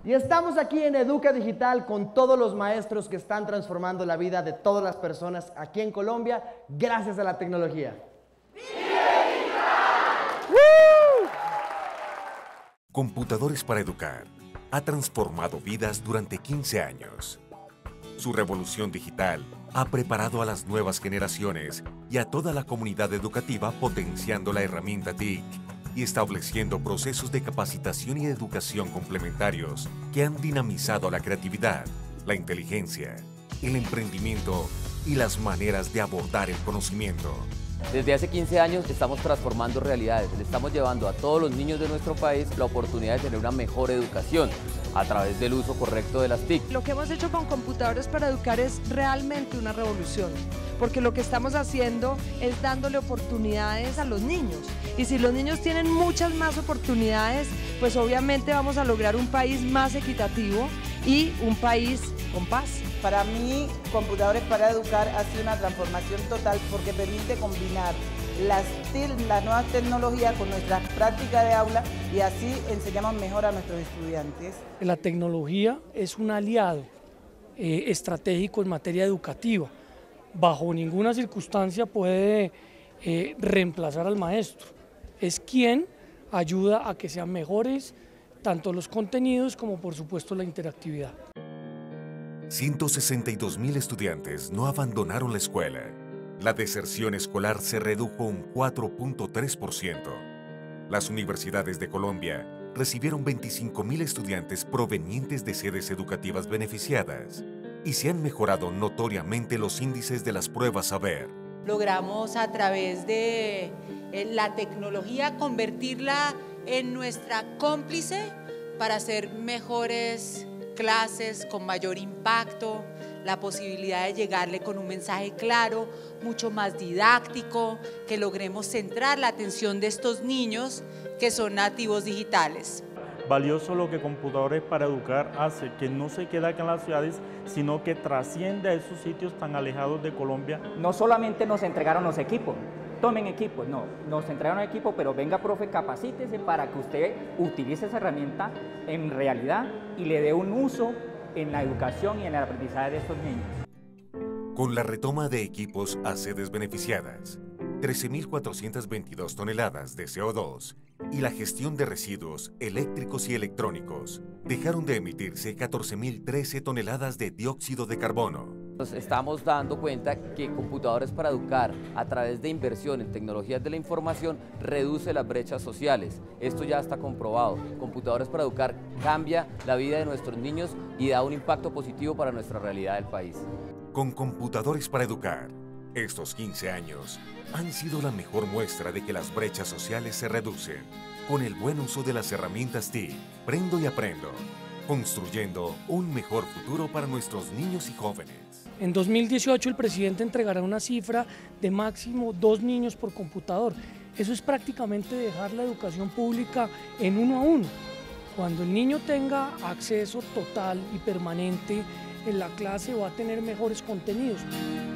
Y estamos aquí en Educa Digital con todos los maestros que están transformando la vida de todas las personas aquí en Colombia gracias a la tecnología. Computadores para Educar ha transformado vidas durante 15 años. Su revolución digital ha preparado a las nuevas generaciones y a toda la comunidad educativa potenciando la herramienta TIC y estableciendo procesos de capacitación y educación complementarios que han dinamizado la creatividad, la inteligencia, el emprendimiento y las maneras de abordar el conocimiento. Desde hace 15 años estamos transformando realidades, le estamos llevando a todos los niños de nuestro país la oportunidad de tener una mejor educación a través del uso correcto de las TIC. Lo que hemos hecho con Computadores para Educar es realmente una revolución, porque lo que estamos haciendo es dándole oportunidades a los niños. Y si los niños tienen muchas más oportunidades, pues obviamente vamos a lograr un país más equitativo y un país con paz. Para mí, Computadores para Educar ha sido una transformación total porque permite combinar las nuevas tecnologías con nuestras prácticas de aula y así enseñamos mejor a nuestros estudiantes. La tecnología es un aliado estratégico en materia educativa. Bajo ninguna circunstancia puede reemplazar al maestro. Es quien ayuda a que sean mejores tanto los contenidos como por supuesto la interactividad. 162,000 estudiantes no abandonaron la escuela. La deserción escolar se redujo un 4.3%. Las universidades de Colombia recibieron 25,000 estudiantes provenientes de sedes educativas beneficiadas y se han mejorado notoriamente los índices de las pruebas saber. Logramos a través de la tecnología convertirla en nuestra cómplice para hacer mejores clases con mayor impacto, la posibilidad de llegarle con un mensaje claro, mucho más didáctico, que logremos centrar la atención de estos niños que son nativos digitales. Valioso lo que Computadores para Educar hace, que no se queda acá en las ciudades, sino que trasciende a esos sitios tan alejados de Colombia. No solamente nos entregaron los equipos, tomen equipos, no, nos entregaron equipos, pero venga, profe, capacítese para que usted utilice esa herramienta en realidad y le dé un uso en la educación y en el aprendizaje de estos niños. Con la retoma de equipos a sedes beneficiadas, 13,422 toneladas de CO2 y la gestión de residuos eléctricos y electrónicos, dejaron de emitirse 14,013 toneladas de dióxido de carbono. Nos estamos dando cuenta que Computadores para Educar, a través de inversión en tecnologías de la información, reduce las brechas sociales. Esto ya está comprobado. Computadores para Educar cambia la vida de nuestros niños y da un impacto positivo para nuestra realidad del país. Con Computadores para Educar, estos 15 años han sido la mejor muestra de que las brechas sociales se reducen con el buen uso de las herramientas TIC. Prendo y aprendo, construyendo un mejor futuro para nuestros niños y jóvenes. En 2018 el presidente entregará una cifra de máximo 2 niños por computador. Eso es prácticamente dejar la educación pública en 1 a 1. Cuando el niño tenga acceso total y permanente en la clase va a tener mejores contenidos.